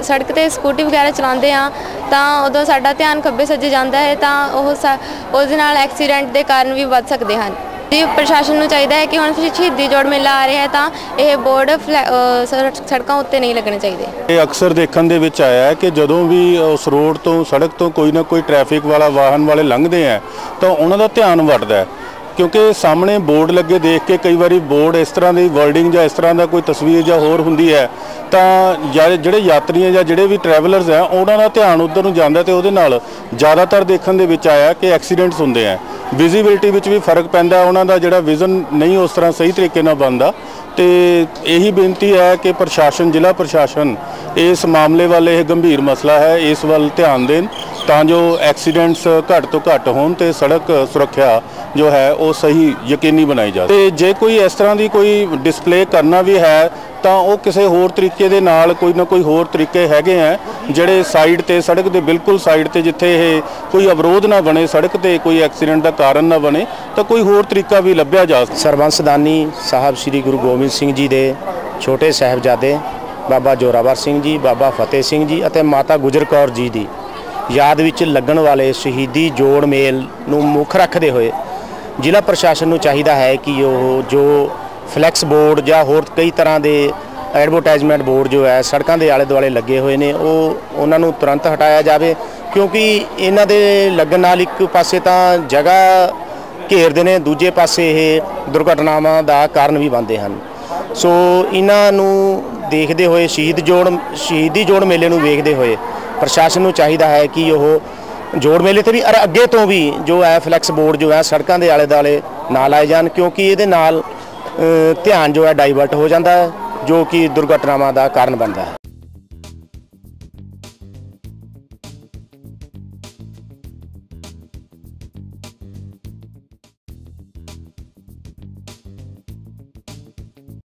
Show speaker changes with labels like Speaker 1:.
Speaker 1: सड़क ते स्कूटी वगैरह चलाते हाँ तो उदों साडा ध्यान खब्बे सज्जे जाता है तो उसदे नाल एक्सीडेंट के कारण भी वध सकते हैं जी। प्रशासन को चाहिए है कि हुण शहीदी जोड़ मेला आ रहा है तो यह बोर्ड सड़कों उत्ते नहीं लगने चाहिए।
Speaker 2: ये अक्सर देखने दे विच आया है कि जदों भी उस रोड तो सड़क तो कोई ना कोई ट्रैफिक वाला वाहन वाले लंघते हैं तो उन्हों का ध्यान वटदा है, क्योंकि सामने बोर्ड लगे देख के कई बार बोर्ड इस तरह की वर्डिंग या इस तरह का कोई तस्वीर या होर हुंदी है तो ਜਿਹੜੇ यात्री ਜਾਂ ਜਿਹੜੇ भी ट्रैवलर्स हैं उन्हों का ध्यान उधर ਨੂੰ ਜਾਂਦਾ ਤੇ ਉਹਦੇ ਨਾਲ ज़्यादातर देखने ਦੇ ਵਿੱਚ आया कि एक्सीडेंट्स ਹੁੰਦੇ हैं। विजिबिलिटी ਵਿੱਚ भी फर्क पैंदा, ਉਹਨਾਂ ਦਾ ਜਿਹੜਾ विजन नहीं उस तरह सही तरीके ਨਾਲ ਬਣਦਾ। तो यही बेनती है कि प्रशासन जिला प्रशासन इस मामले वाल यह गंभीर मसला है, इस वाल ध्यान दें तो जो एक्सीडेंट्स घट तो घट होन ते सड़क सुरक्षा जो है वो सही यकीनी बनाई जाए। तो जे कोई इस तरह की कोई डिस्पले करना भी है तो वो किसी होर तरीके दे नाल कोई ना कोई होर तरीके हैगे हैं जिहड़े साइड ते सड़क के बिल्कुल साइड ते जिथे कोई अवरोध ना बने, सड़क ते कोई एक्सीडेंट का कारण ना बने तो कोई होर तरीका भी लभ्या जा।
Speaker 3: सरबंसदानी साहब श्री गुरु गोबिंद सिंह जी के छोटे साहिबजादे बाबा जोरावर सिंह जी, बाबा फतेह सिंह जी और माता गुजर कौर जी की याद विच लगन वाले शहीदी जोड़ मेल नूं मुख रखते हुए जिला प्रशासन नूं चाहिदा है कि जो फ्लैक्स बोर्ड या होर कई तरह के एडवरटाइजमेंट बोर्ड जो है सड़कों के आले दुआले लगे हुए हैं उन्हां नूं तुरंत हटाया जाए, क्योंकि इन्हां दे लगन नाल एक पासे तो जगह घेरते हैं, दूजे पासे ये दुर्घटनावां का कारण भी बनते हैं। सो इन्हां नूं देखते हुए शहीदी जोड़ मेले नूं वेखदे हुए प्रशासन नूं चाहिदा है कि वह जोड़ मेले ते भी और अगे तो भी जो है फ्लैक्स बोर्ड जो है सड़कों के आले दुआले ना लाए जान, क्योंकि ये ध्यान जो है डाइवर्ट हो जाता है जो कि दुर्घटनावां का कारण बनता है।